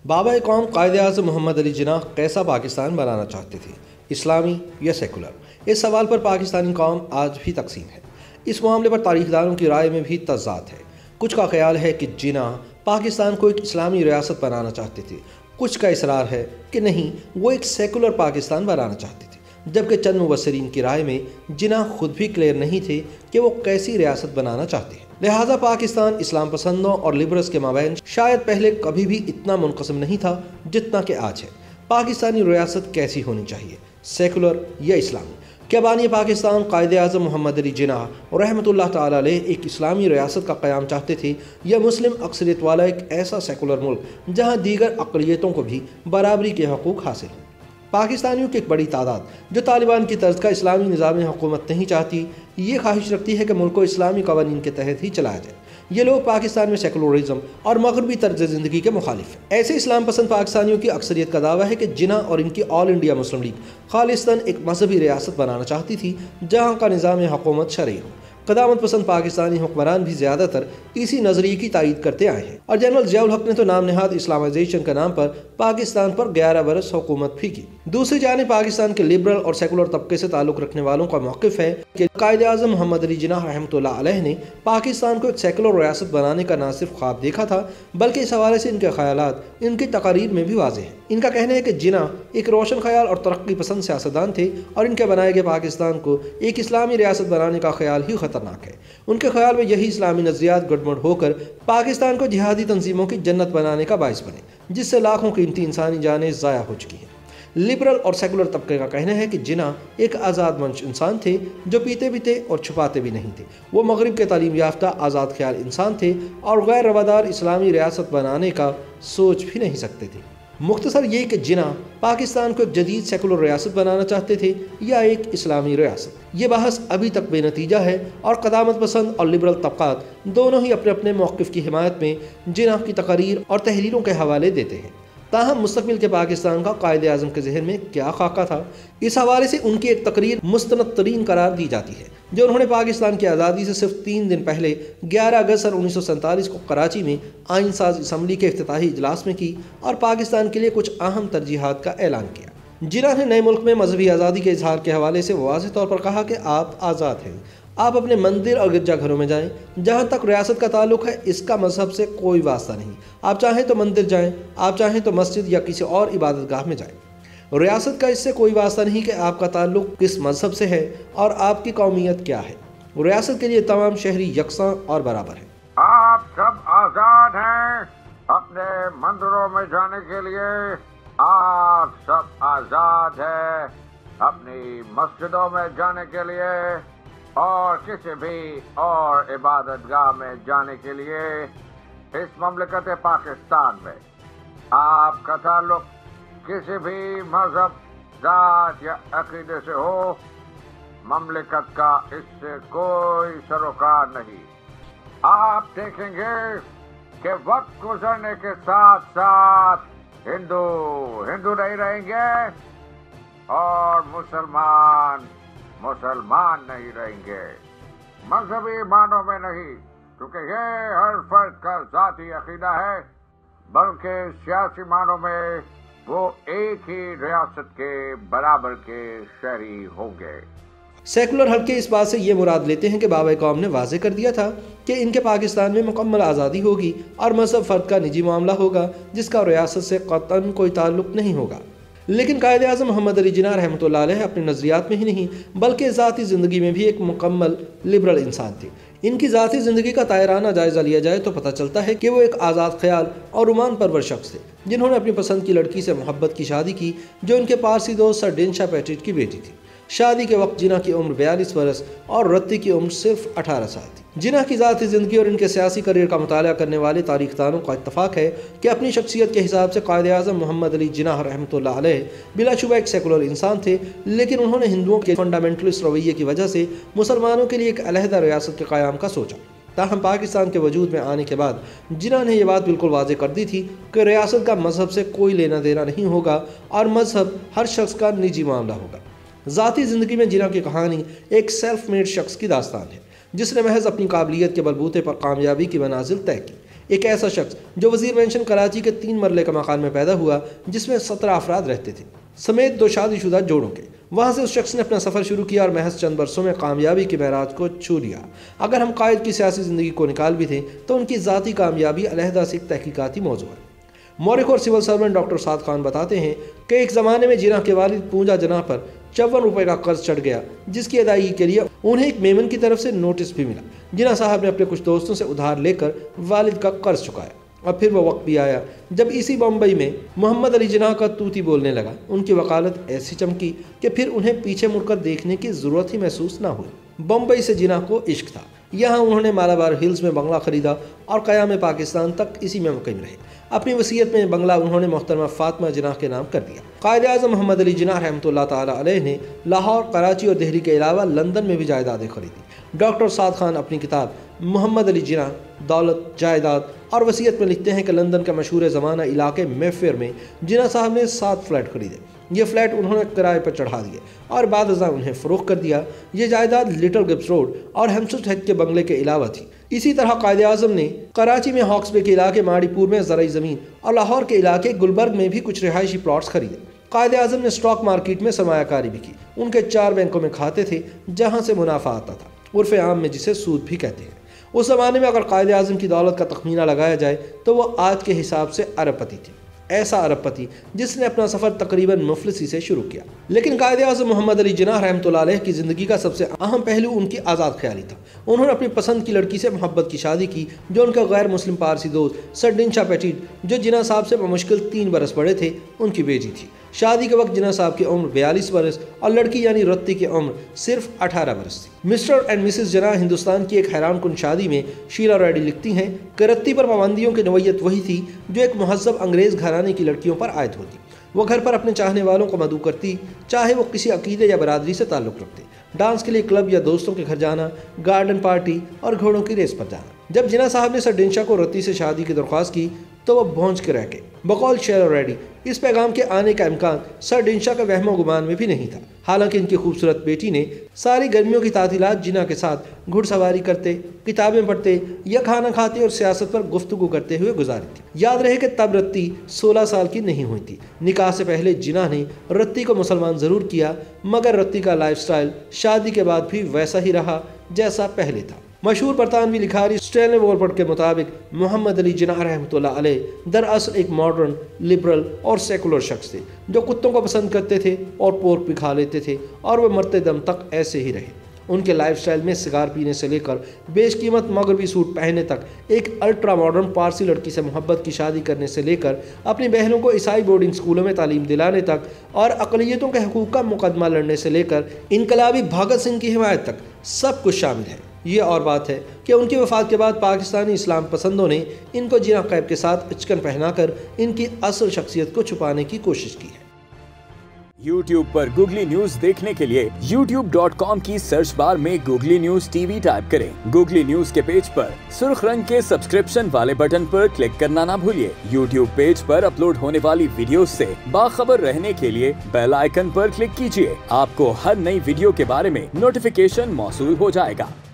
بابا قوم قائد اعظم محمد علی جناح کیسا پاکستان بنانا چاہتے تھے، اسلامی یا سیکولر؟ اس سوال پر پاکستانی قوم آج بھی تقسیم ہے۔ اس معاملے پر تاریخ دانوں کی رائے میں بھی تضاد ہے۔ کچھ کا خیال ہے کہ جناح پاکستان کو ایک اسلامی ریاست بنانا چاہتے تھے، کچھ کا اصرار ہے کہ نہیں، وہ ایک سیکولر پاکستان بنانا چاہتے تھے، جبکہ چند مبصرین کی رائے میں جناح خود بھی کلیئر نہیں تھے کہ وہ کیسی ریاست بنانا چاہتے ہیں۔ لہٰذا پاکستان اسلام پسندوں اور لبرلز کے مابین شاید پہلے کبھی بھی اتنا منقسم نہیں تھا جتنا کہ آج ہے۔ پاکستانی ریاست کیسی ہونی چاہیے، سیکولر یا اسلامی؟ کیا بانی پاکستان قائد اعظم محمد علی جناح رحمۃ اللہ تعالیٰ علیہ ایک اسلامی ریاست کا قیام چاہتے تھے، یا مسلم اکثریت والا ایک ایسا سیکولر ملک جہاں دیگر اقلیتوں کو بھی برابری کے حقوق حاصل ہوں؟ پاکستانیوں کی ایک بڑی تعداد جو طالبان کی طرز کا اسلامی نظام حکومت نہیں چاہتی، یہ خواہش رکھتی ہے کہ ملک کو اسلامی قوانین کے تحت ہی چلایا جائے۔ یہ لوگ پاکستان میں سیکولرزم اور مغربی طرز زندگی کے مخالف ہیں۔ ایسے اسلام پسند پاکستانیوں کی اکثریت کا دعویٰ ہے کہ جناح اور ان کی آل انڈیا مسلم لیگ خالصتاً ایک مذہبی ریاست بنانا چاہتی تھی جہاں کا نظام حکومت شرعی ہو۔ قدامت پسند پاکستانی حکمران بھی زیادہ تر اسی نظریے کی تائید کرتے آئے ہیں، اور جنرل ضیاء الحق نے تو نام نہاد اسلامائزیشن کے نام پر پاکستان پر 11 برس حکومت بھی کی۔ دوسری جانب پاکستان کے لبرل اور سیکولر طبقے سے تعلق رکھنے والوں کا موقف ہے کہ قائد اعظم محمد علی جناح رحمۃ اللہ علیہ نے پاکستان کو ایک سیکولر ریاست بنانے کا نہ صرف خواب دیکھا تھا، بلکہ اس حوالے سے ان کے خیالات ان کی تقاریر میں بھی واضح ہیں۔ ان کا کہنا ہے کہ جناح ایک روشن خیال اور ترقی پسند سیاستدان تھے، اور ان کے بنائے گئے پاکستان کو ایک اسلامی ریاست بنانے کا خیال ہی خطرناک ہے۔ ان کے خیال میں یہی اسلامی نظریات گڈمڈ ہو کر پاکستان کو جہادی تنظیموں کی جنت بنانے کا باعث بنے، جس سے لاکھوں قیمتی انسانی جانیں ضائع ہو چکی ہیں۔ لبرل اور سیکولر طبقے کا کہنا ہے کہ جناح ایک آزاد منش انسان تھے جو پیتے بھی تھے اور چھپاتے بھی نہیں تھے۔ وہ مغرب کے تعلیم یافتہ آزاد خیال انسان تھے اور غیر روادار اسلامی ریاست بنانے کا سوچ بھی نہیں سکتے تھے۔ مختصر یہ کہ جناح پاکستان کو ایک جدید سیکولر ریاست بنانا چاہتے تھے یا ایک اسلامی ریاست، یہ بحث ابھی تک بے نتیجہ ہے، اور قدامت پسند اور لبرل طبقات دونوں ہی اپنے اپنے موقف کی حمایت میں جناح کی تقاریر اور تحریروں کے حوالے دیتے ہیں۔ تاہم مستقبل کے پاکستان کا قائد اعظم کے ذہن میں کیا خاکہ تھا، اس حوالے سے ان کی ایک تقریر مستند ترین قرار دی جاتی ہے جو انہوں نے پاکستان کی آزادی سے صرف 3 دن پہلے 11 اگست 1947 کو کراچی میں آئین ساز اسمبلی کے افتتاحی اجلاس میں کی، اور پاکستان کے لیے کچھ اہم ترجیحات کا اعلان کیا۔ جناح نے نئے ملک میں مذہبی آزادی کے اظہار کے حوالے سے واضح طور پر کہا کہ آپ آزاد ہیں، آپ اپنے مندر اور گرجا گھروں میں جائیں، جہاں تک ریاست کا تعلق ہے اس کا مذہب سے کوئی واسطہ نہیں، آپ چاہیں تو مندر جائیں، آپ چاہیں تو مسجد یا کسی اور عبادت گاہ میں جائیں، ریاست کا اس سے کوئی واسطہ نہیں کہ آپ کا تعلق کس مذہب سے ہے اور آپ کی قومیت کیا ہے۔ ریاست کے لیے تمام شہری یکساں اور برابر ہیں۔ آپ سب آزاد ہیں اپنے مندروں میں جانے کے لیے، آپ سب آزاد ہیں اپنی مسجدوں میں جانے کے لیے اور کسی بھی اور عبادت گاہ میں جانے کے لیے۔ اس مملکت پاکستان میں آپ کا تعلق کسی بھی مذہب، ذات یا عقیدے سے ہو، مملکت کا اس سے کوئی سروکار نہیں۔ آپ دیکھیں گے کہ وقت گزرنے کے ساتھ ساتھ ہندو نہیں رہیں گے اور مسلمان نہیں رہیں گے، مذہبی معنوں میں نہیں، کیونکہ یہ ہر فرد کا ذاتی عقیدہ ہے، بلکہ سیاسی معنوں میں وہ ایک ہی ریاست کے برابر کے شہری ہوں گے۔ سیکولر حلقے اس بات سے یہ مراد لیتے ہیں کہ بابا قوم نے واضح کر دیا تھا کہ ان کے پاکستان میں مکمل آزادی ہوگی اور مذہب فرد کا نجی معاملہ ہوگا جس کا ریاست سے قطعاً کوئی تعلق نہیں ہوگا۔ لیکن قائد اعظم محمد علی جناح رحمۃ اللہ علیہ اپنے نظریات میں ہی نہیں بلکہ ذاتی زندگی میں بھی ایک مکمل لبرل انسان تھے۔ ان کی ذاتی زندگی کا طائرانہ جائزہ لیا جائے تو پتہ چلتا ہے کہ وہ ایک آزاد خیال اور رومان پرور شخص تھے جنہوں نے اپنی پسند کی لڑکی سے محبت کی شادی کی جو ان کے پارسی دوست سر ڈینشا پیٹریٹ کی بیٹی تھی۔ شادی کے وقت جناح کی عمر 42 برس اور رتی کی عمر صرف 18 سال تھی۔ جناح کی ذاتی زندگی اور ان کے سیاسی کریئر کا مطالعہ کرنے والے تاریخ دانوں کا اتفاق ہے کہ اپنی شخصیت کے حساب سے قائد اعظم محمد علی جناح رحمۃ اللہ علیہ بلا شبہ ایک سیکولر انسان تھے، لیکن انہوں نے ہندوؤں کے فنڈامنٹلسٹ رویے کی وجہ سے مسلمانوں کے لیے ایک علیحدہ ریاست کے قیام کا سوچا۔ تاہم پاکستان کے وجود میں آنے کے بعد جناح نے یہ بات بالکل واضح کر دی تھی کہ ریاست کا مذہب سے کوئی لینا دینا نہیں ہوگا اور مذہب ہر شخص کا نجی معاملہ ہوگا۔ ذاتی زندگی میں جناح کی کہانی ایک سیلف میڈ شخص کی داستان ہے جس نے محض اپنی قابلیت کے بلبوتے پر کامیابی کی منازل طے کی۔ ایک ایسا شخص جو وزیر مینشن کراچی کے 3 مرلے کا مکان میں پیدا ہوا جس میں 17 افراد رہتے تھے سمیت 2 شادی شدہ جوڑوں کے۔ وہاں سے اس شخص نے اپنا سفر شروع کیا اور محض چند برسوں میں کامیابی کے معراج کو چھو لیا۔ اگر ہم قائد کی سیاسی زندگی کو نکال بھی تھے تو ان کی ذاتی کامیابی علیحدہ سے ایک تحقیقاتی موضوع ہے۔ مورخ اور civil servant doctor Saad Khan بتاتے ہیں کہ ایک زمانے میں جناح کے والد پونجا جناح پر 54 روپے کا قرض چڑھ گیا، جس کی ادائیگی کے لیے انہیں ایک میمن کی طرف سے نوٹس بھی ملا۔ جناح صاحب نے اپنے کچھ دوستوں سے ادھار لے کر والد کا قرض چکایا، اور پھر وہ وقت بھی آیا جب اسی بمبئی میں محمد علی جناح کا طوطی بولنے لگا۔ ان کی وکالت ایسی چمکی کہ پھر انہیں پیچھے مڑ کر دیکھنے کی ضرورت ہی محسوس نہ ہوئی۔ بمبئی سے جناح کو عشق تھا، یہاں انہوں نے مالابار ہلز میں بنگلہ خریدا اور قیام پاکستان تک اسی میں مقیم رہے۔ اپنی وصیت میں بنگلہ انہوں نے محترمہ فاطمہ جناح کے نام کر دیا۔ قائد اعظم محمد علی جناح رحمۃ اللہ تعالی علیہ نے لاہور، کراچی اور دہلی کے علاوہ لندن میں بھی جائیدادیں خریدی۔ ڈاکٹر سعد خان اپنی کتاب محمد علی جناح دولت، جائیداد اور وصیت میں لکھتے ہیں کہ لندن کا مشہور زمانہ علاقے میفیئر میں جناح صاحب نے 7 فلیٹ خریدے۔ یہ فلیٹ انہوں نے کرائے پر چڑھا دیے اور بعد ازاں انہیں فروخت کر دیا۔ یہ جائیداد لٹل گبس روڈ اور ہیمسٹڈ ہیڈ کے بنگلے کے علاوہ تھی۔ اسی طرح قائد اعظم نے کراچی میں ہاکس بے کے علاقے ماڑی پور میں زرعی زمین اور لاہور کے علاقے گلبرگ میں بھی کچھ رہائشی پلاٹس خریدے۔ قائد اعظم نے اسٹاک مارکیٹ میں سرمایہ کاری بھی کی۔ ان کے 4 بینکوں میں کھاتے تھے جہاں سے منافع آتا تھا، عرف عام میں جسے سود بھی کہتے ہیں۔ اس زمانے میں اگر قائد اعظم کی دولت کا تخمینہ لگایا جائے تو وہ آج کے حساب سے ارب پتی تھے، ایسا ارب پتی جس نے اپنا سفر تقریباً مفلسی سے شروع کیا۔ لیکن قائد اعظم محمد علی جناح رحمۃ اللہ علیہ کی زندگی کا سب سے اہم پہلو ان کی آزاد خیالی تھا۔ انہوں نے اپنی پسند کی لڑکی سے محبت کی شادی کی جو ان کا غیر مسلم پارسی دوست سر ڈنشا پیٹیٹ، جو جناح صاحب سے بمشکل 3 برس بڑے تھے، ان کی بیٹی تھی۔ شادی کے وقت جناح صاحب کی عمر 42 برس اور لڑکی یعنی رتی کی عمر صرف 18 برس تھی۔ Mr and Mrs Jinnah Hindustan کی ایک حیران کن شادی میں شیلا ریڈی لکھتی ہیں کہ رتی پر پابندیوں کی نوعیت وہی تھی جو ایک مہذب انگریز گھرانے کی لڑکیوں پر عائد ہوتی۔ وہ گھر پر اپنے چاہنے والوں کو مدعو کرتی، چاہے وہ کسی عقیدے یا برادری سے تعلق رکھتے۔ ڈانس کے لیے کلب یا دوستوں کے گھر جانا، گارڈن پارٹی اور گھوڑوں کی ریس پر جانا۔ جب جناح صاحب نے سر ڈنشا کو رتی سے شادی کی درخواست کی تو وہ بھونج کے رہ گئے۔ بقول شیلا ریڈی، اس پیغام کے آنے کا امکان سر ڈنشا کا وہم و گمان میں بھی نہیں تھا، حالانکہ ان کی خوبصورت بیٹی نے ساری گرمیوں کی تعطیلات جناح کے ساتھ گھڑ سواری کرتے، کتابیں پڑھتے یا کھانا کھاتے اور سیاست پر گفتگو کرتے ہوئے گزاری تھی۔ یاد رہے کہ تب رتی 16 سال کی نہیں ہوئی تھی۔ نکاح سے پہلے جناح نے رتی کو مسلمان ضرور کیا، مگر رتی کا لائف سٹائل شادی کے بعد بھی ویسا ہی رہا جیسا پہلے تھا۔ مشہور برطانوی لکھاری اسٹینلے وولپرٹ کے مطابق محمد علی جناح رحمۃ اللہ علیہ دراصل ایک ماڈرن، لبرل اور سیکولر شخص تھے جو کتوں کو پسند کرتے تھے اور پورک بھی کھا لیتے تھے، اور وہ مرتے دم تک ایسے ہی رہے۔ ان کے لائف سٹائل میں سگار پینے سے لے کر بیش قیمت مغربی سوٹ پہننے تک، ایک الٹرا ماڈرن پارسی لڑکی سے محبت کی شادی کرنے سے لے کر اپنی بہنوں کو عیسائی بورڈنگ سکولوں میں تعلیم دلانے تک، اور اقلیتوں کے حقوق کا مقدمہ لڑنے سے لے کر انقلابی بھگت سنگھ کی حمایت تک سب کچھ شامل ہے۔ یہ اور بات ہے کہ ان کی وفات کے بعد پاکستانی اسلام پسندوں نے ان کو جناح قیب کے ساتھ اچکن پہنا کر ان کی اصل شخصیت کو چھپانے کی کوشش کی ہے۔ YouTube پر گوگلی نیوز دیکھنے کے لیے youtube.com کی سرچ بار میں Google news T V type کریں۔ گوگلی نیوز کے پیج پر سرخ رنگ کے سبسکرپشن والے بٹن پر کلک کرنا نہ بھولیے۔ YouTube پیج پر اپلوڈ ہونے والی ویڈیوز سے باخبر رہنے کے لیے بیل آئیکن پر کلک کیجیے۔ آپ کو ہر نئی ویڈیو کے بارے میں نوٹیفیکیشن موصول ہو جائے گا۔